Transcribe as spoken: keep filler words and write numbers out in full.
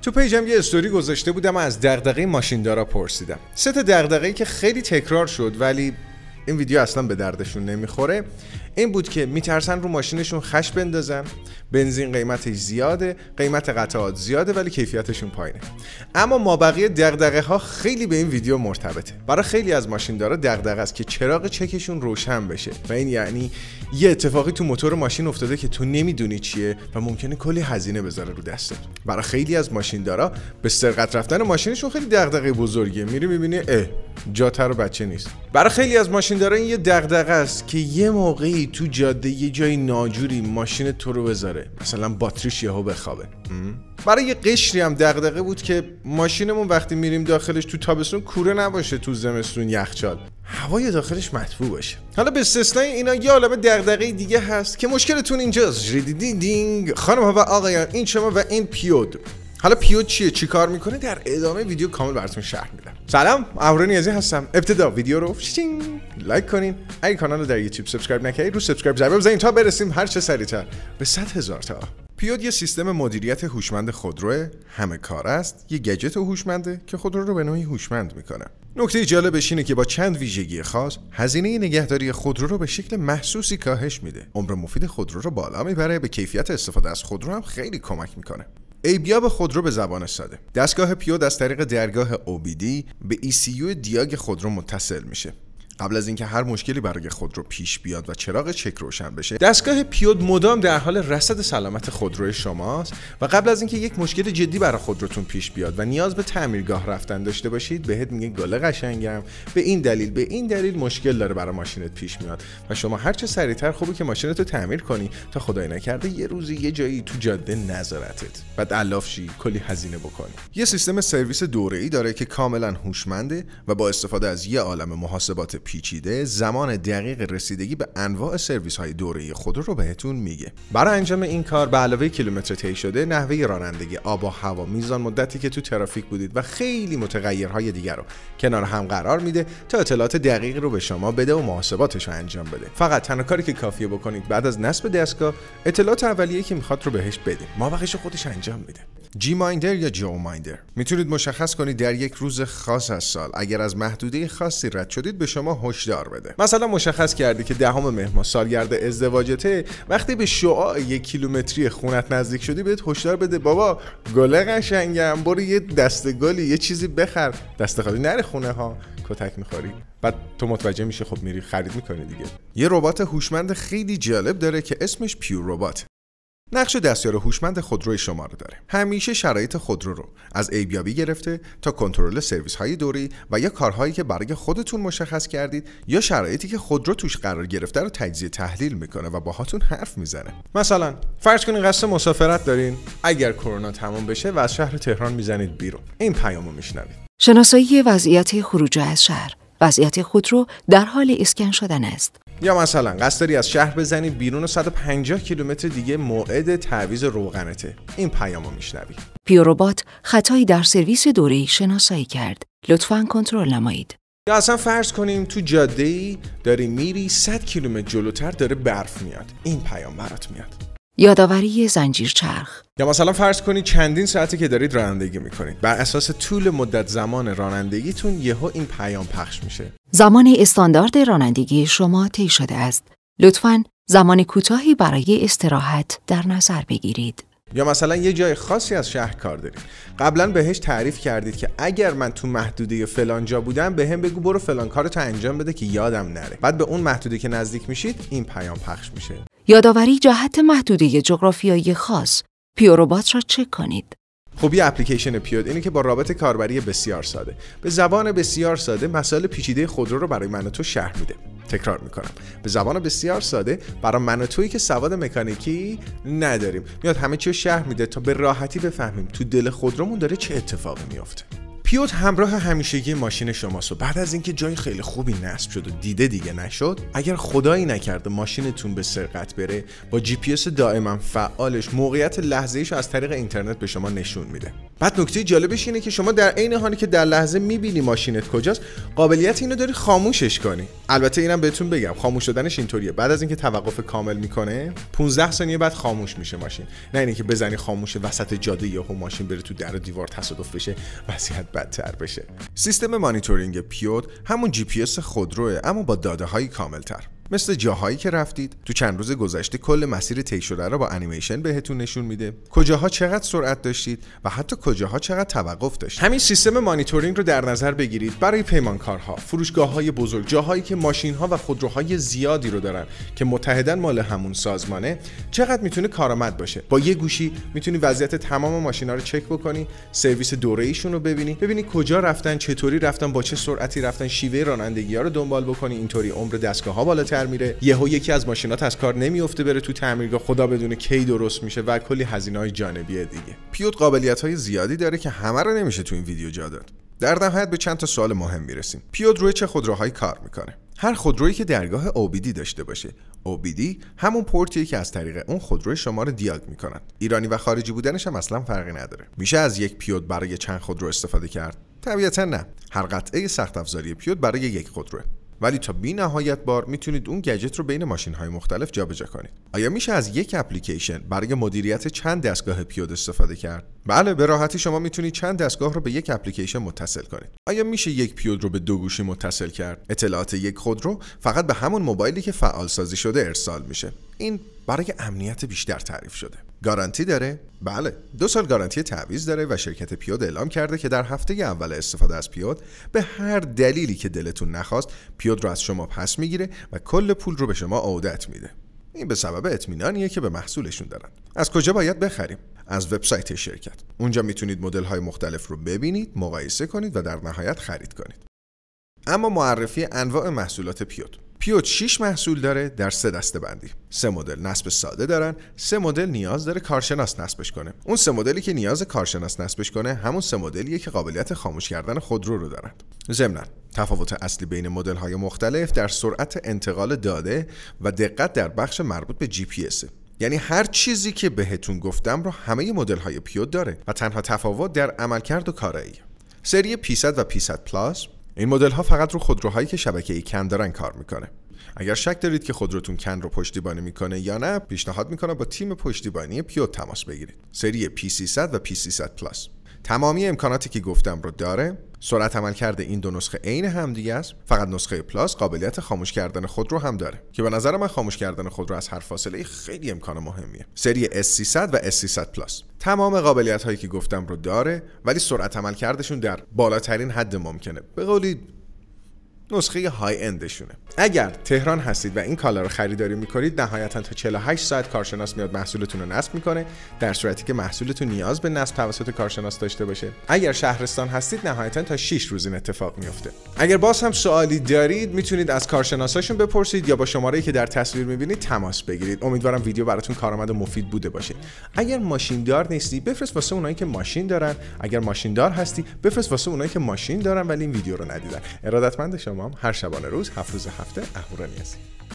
تو پیجم یه استوری گذاشته بودم و از دغدغه ماشیندارا پرسیدم. سه تا دغدغه‌ای که خیلی تکرار شد ولی این ویدیو اصلا به دردشون نمیخوره این بود که میترسن رو ماشینشون خش بندازن، بنزین قیمتش زیاده، قیمت قطعات زیاده ولی کیفیتشون پایینه. اما مابقی دغدغه ها خیلی به این ویدیو مرتبطه. برای خیلی از ماشیندارا دغدغه است که چراغ چکشون روشن بشه و این یعنی یه اتفاقی تو موتور ماشین افتاده که تو نمیدونی چیه و ممکنه کلی هزینه بذاره رو دستت. برای خیلی از ماشیندارا به سرقت رفتن ماشینشون خیلی دغدغه بزرگه. میری میبینی اه جاتر و بچه نیست. برای خیلی از ماشیندارا این یه دغدغه است که یه موقعی تو جاده یه جای ناجوری ماشین تو رو بذاره، مثلا باتریش یهو بخوابه. برای یه قشری هم دغدغه بود که ماشینمون وقتی میریم داخلش تو تابستون کوره نباشه، تو زمستون یخچال، هوای داخلش مطبوع باشه. حالا به استثنای اینا یه عالمه دغدغه دیگه هست که مشکلتون اینجاست. دینگ خانم‌ها و آقایان، این شما و این پیود. حالا پیود چیه، چی کار میکنه، در ادامه ویدیو کامل براتون شرح میدم. سلام، اهورا نیازی هستم. ابتدا ویدیو رو لایک کنین. اگه کانال رو در یوتیوب سابسکرایب نکردید رو سابسکرایب ضربه بزنید تا برسیم هر چه سریعتر به صد هزار تا. پیود یه سیستم مدیریت هوشمند خودروه، همه کار است، یه گجت هوشمنده که خودرو رو به نوعی هوشمند میکنه. نکته جالبش اینه که با چند ویژگی خاص هزینه نگهداری خودرو رو به شکل محسوسی کاهش میده. عمر مفید خودرو رو بالا میبره، به کیفیت استفاده از خودرو هم خیلی کمک میکنه. ایبیاب خودرو به زبان ساده. دستگاه پیود از طریق درگاه او بی دی به ای سی یو دیاگ خودرو متصل میشه. قبل از اینکه هر مشکلی برای خودرو پیش بیاد و چراغ چک روشن بشه، دستگاه پیود مدام در حال رصد سلامت خودروی شماست و قبل از اینکه یک مشکل جدی برای خودروتون پیش بیاد و نیاز به تعمیرگاه رفتن داشته باشید، بهت میگه گله قشنگم به این دلیل به این دلیل مشکل داره برای ماشینت پیش میاد و شما هر چه سریعتر خوبه که ماشینتو تعمیر کنی تا خدای نکرده یه روزی یه جایی تو جاده نذارتت، بعد علاف شی کلی هزینه بکنی. یه سیستم سرویس دوره‌ای داره که کاملا هوشمنده و با استفاده از یه عالم محاسبات پیچیده زمان دقیق رسیدگی به انواع سرویس های دوره‌ای خودرو رو بهتون میگه. برای انجام این کار به علاوه کیلومتر طی شده، نحوه رانندگی، آب و هوا، میزان مدتی که تو ترافیک بودید و خیلی متغیرهای دیگر رو کنار هم قرار میده تا اطلاعات دقیقی رو به شما بده و محاسباتش رو انجام بده. فقط تنها کاری که کافیه بکنید بعد از نصب دستگاه اطلاعات اولیه‌ای که میخواد رو بهش بده. ما بقیه‌شو خودش انجام میده. جی مایندر یا جو مایندر. میتونید مشخص کنید در یک روز خاص از سال اگر از محدوده خاصی رد شدید به شما هشدار بده. مثلا مشخص کردی که دهم مهر ماه سالگرد ازدواجته، وقتی به شعاع یک کیلومتری خونت نزدیک شدی بهت هشدار بده بابا گله قشنگم برو یه دسته گلی یه چیزی بخر، دسته خالی نره خونه ها کتک میخوری. بعد تو متوجه میشی خب میری خرید میکنی دیگه. یه ربات هوشمند خیلی جالب داره که اسمش پیور ربات. نقش دستیار هوشمند خودروی شما رو داره. همیشه شرایط خودرو رو از ایبیابی گرفته تا کنترل سرویس های دوری و یا کارهایی که برای خودتون مشخص کردید یا شرایطی که خودرو توش قرار گرفته رو تجزیه تحلیل میکنه و باهاتون حرف میزنه. مثلا فرض کنین قصد مسافرت دارین، اگر کرونا تمام بشه و از شهر تهران میزنید بیرون، این پیامو میشنوید. شناسایی وضعیت خروج از شهر. وضعیت خودرو در حال اسکن شدن است. یا مثلا قصد داری از شهر بزنی بیرون و صد و پنجاه کیلومتر دیگه موعد تعویض روغنته، این پیامو میشنوی. پیور ربات خطایی در سرویس دوره‌ای شناسایی کرد. لطفاً کنترل نمایید. یا اصلا فرض کنیم تو جاده‌ای داری میری، صد کیلومتر جلوتر داره برف میاد، این پیام برات میاد. یادآوری زنجیر چرخ. یا مثلا فرض کنید چندین ساعتی که دارید رانندگی میکنید، بر اساس طول مدت زمان رانندگیتون یهو این پیام پخش میشه. زمان استاندارد رانندگی شما طی شده است. لطفاً زمان کوتاهی برای استراحت در نظر بگیرید. یا مثلا یه جای خاصی از شهر کار دارید، قبلا بهش تعریف کردید که اگر من تو محدوده فلان جا بودم بهم بگو برو فلان کارتو انجام بده که یادم نره. بعد به اون محدوده که نزدیک میشید این پیام پخش میشه. یادآوری جهت محدوده جغرافیایی خاص. پیور ربات را چک کنید. خوبی اپلیکیشن پیود اینه که با رابط کاربری بسیار ساده، به زبان بسیار ساده مسائل پیچیده خودرو رو برای من و تو شرح میده. تکرار میکنم، به زبان بسیار ساده برای من و تویی که سواد مکانیکی نداریم، میاد همه چی رو شرح میده تا به راحتی بفهمیم تو دل خودرومون داره چه اتفاقی میفته. پیوت همراه همیشگی ماشین شماست و بعد از اینکه جای خیلی خوبی نصب شد و دیده دیگه نشد، اگر خدایی نکرده ماشینتون به سرقت بره، با جی پی اس دائما فعالش موقعیت لحظه‌ایش از طریق اینترنت به شما نشون میده. بعد نکته جالبش اینه که شما در عین حالی که در لحظه میبینی ماشینت کجاست، قابلیت اینو داری خاموشش کنی. البته اینم بهتون بگم خاموش شدنش اینطوریه، بعد از اینکه توقف کامل میکنه پانزده ثانیه بعد خاموش میشه ماشین، نه اینکه که بزنی خاموش وسط جاده یهو ماشین بره تو در و دیوار تصادف بشه، وضعیت بدتر بشه. سیستم مانیتورینگ پیوت همون جی پی اس خودروه، اما با داده‌های کامل‌تر. مثل جاهایی که رفتید، تو چند روز گذشته کل مسیر طی شده رو با انیمیشن بهتون نشون میده، کجاها چقدر سرعت داشتید و حتی کجاها چقدر توقف داشتید. همین سیستم مانیتورینگ رو در نظر بگیرید برای پیمانکارها، فروشگاه‌های بزرگ، جاهایی که ماشین‌ها و خودروهای زیادی رو دارن که متحدن مال همون سازمانه، چقدر میتونه کارآمد باشه. با یه گوشی میتونی وضعیت تمام ماشینا رو چک بکنی، سرویس دوره‌ایشون رو ببینی، ببینی کجا رفتن، چطوری رفتن، با چه سرعتی رفتن، شیوه رانندگی‌ها رو دنبال بکنی. اینطوری عمر دستگاه‌ها بالاتر میره، یهو یکی از ماشینات از کار نمیفته بره تو تعمیرگاه، خدا بدونه کی درست میشه و کلی هزینه‌های جانبی دیگه. پیوت قابلیت‌های زیادی داره که همه رو نمیشه تو این ویدیو جا داد. در نهایت به چند تا سوال مهم میرسیم. پیوت روی چه خودروهایی کار میکنه؟ هر خودرویی که درگاه او بی دی داشته باشه، او بی دی همون پورتیه که از طریق اون خودروی شما رو دیاگ میکنن. ایرانی و خارجی بودنش هم اصلا فرقی نداره. میشه از یک پیوت برای چند خودرو استفاده کرد؟ طبیعتا نه. هر قطعه سخت افزاری پیوت برای یک خودروه. ولی تا بی نهایت بار میتونید اون گجت رو بین ماشین‌های مختلف جابجا کنید. آیا میشه از یک اپلیکیشن برای مدیریت چند دستگاه پیوت استفاده کرد؟ بله، به راحتی شما میتونید چند دستگاه رو به یک اپلیکیشن متصل کنید. آیا میشه یک پیوت رو به دو گوشی متصل کرد؟ اطلاعات یک خودرو فقط به همون موبایلی که فعال سازی شده ارسال میشه. این برای امنیت بیشتر تعریف شده. گارانتی داره؟ بله، دو سال گارانتی تعویض داره و شرکت پیوت اعلام کرده که در هفته اول استفاده از پیوت به هر دلیلی که دلتون نخواست پیوت رو از شما پس میگیره و کل پول رو به شما عودت میده. این به سبب اطمینانیه که به محصولشون دارن. از کجا باید بخریم؟ از وبسایت شرکت. اونجا میتونید مدل‌های مختلف رو ببینید، مقایسه کنید و در نهایت خرید کنید. اما معرفی انواع محصولات پیوت. پیوت شش محصول داره در سه دسته بندی. سه مدل نصب ساده دارن، سه مدل نیاز داره کارشناس نصبش کنه. اون سه مدلی که نیاز کارشناس نصبش کنه همون سه مدلیه که قابلیت خاموش کردن خودرو رو دارن. ضمناً تفاوت اصلی بین مدل‌های مختلف در سرعت انتقال داده و دقت در بخش مربوط به جی پی اس. یعنی هر چیزی که بهتون گفتم رو همه مدل‌های پیوت داره و تنها تفاوت در عملکرد و کارایی. سری پی صد و پی صد پلاس این مدل ها فقط رو خودروهایی که شبکه‌ای کن دارن کار میکنه. اگر شک دارید که خودروتون کن رو پشتیبانی میکنه یا نه، پیشنهاد میکنم با تیم پشتیبانی پیوت تماس بگیرید. سری پی سیصد و پی سیصد پلاس تمامی امکاناتی که گفتم رو داره. سرعت عملکرد این دو نسخه عین همدیگه است، فقط نسخه پلاس قابلیت خاموش کردن خودرو هم داره که به نظر من خاموش کردن خودرو از هر فاصله خیلی امکان مهمیه. سری اس سیصد و اس سیصد پلاس تمام قابلیت هایی که گفتم رو داره، ولی سرعت عملکردشون در بالاترین حد ممکنه. به قولی نسخه های اندشونه. اگر تهران هستید و این کالا رو خریداری میکنید، نهایتا تا چهل و هشت ساعت کارشناس میاد محصولتون رو نصب میکنه، در صورتی که محصولتون نیاز به نصب توسط کارشناس داشته باشه. اگر شهرستان هستید، نهایتا تا شش روز این اتفاق میفته. اگر باز هم سوالی دارید، میتونید از کارشناساشون بپرسید یا با شماره‌ای که در تصویر میبینید تماس بگیرید. امیدوارم ویدیو براتون کارآمد و مفید بوده باشه. اگر ماشین دار نیستی، بفرست واسه اونایی که ماشین دارن. اگر ماشین دار هستی، بفرست واسه اونایی که ماشین دارن ولی این ویدیو رو ندیدن. ارادتمند شما، هر شبانه روز، هفت روز هفته، اهورا نیازی.